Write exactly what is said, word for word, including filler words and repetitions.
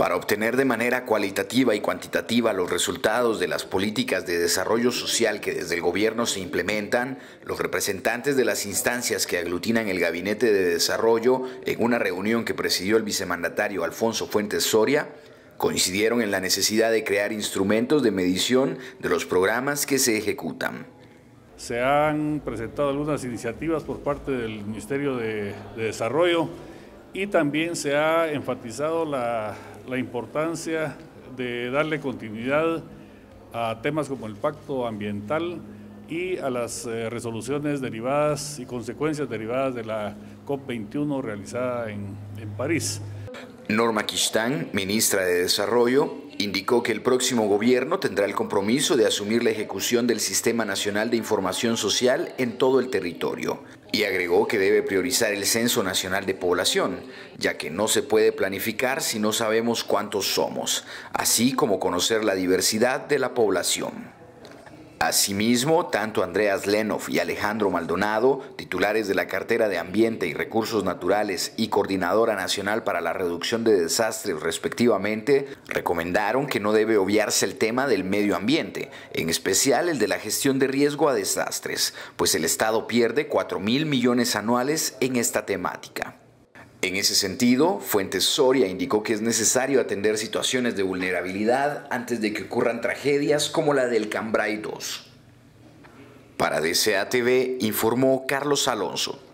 Para obtener de manera cualitativa y cuantitativa los resultados de las políticas de desarrollo social que desde el gobierno se implementan, los representantes de las instancias que aglutinan el Gabinete de Desarrollo, en una reunión que presidió el vicemandatario Alfonso Fuentes Soria, coincidieron en la necesidad de crear instrumentos de medición de los programas que se ejecutan. Se han presentado algunas iniciativas por parte del Ministerio de, de Desarrollo y también se ha enfatizado la, la importancia de darle continuidad a temas como el Pacto Ambiental y a las eh, resoluciones derivadas y consecuencias derivadas de la COP veintiuno realizada en, en París. Norma Quistán, ministra de Desarrollo, indicó que el próximo gobierno tendrá el compromiso de asumir la ejecución del Sistema Nacional de Información Social en todo el territorio y agregó que debe priorizar el Censo Nacional de Población, ya que no se puede planificar si no sabemos cuántos somos, así como conocer la diversidad de la población. Asimismo, tanto Andreas Lenov y Alejandro Maldonado, titulares de la cartera de Ambiente y Recursos Naturales y Coordinadora Nacional para la Reducción de Desastres respectivamente, recomendaron que no debe obviarse el tema del medio ambiente, en especial el de la gestión de riesgo a desastres, pues el Estado pierde cuatro mil millones anuales en esta temática. En ese sentido, Fuentes Soria indicó que es necesario atender situaciones de vulnerabilidad antes de que ocurran tragedias como la del Cambrai dos. Para D C A T V informó Carlos Alonso.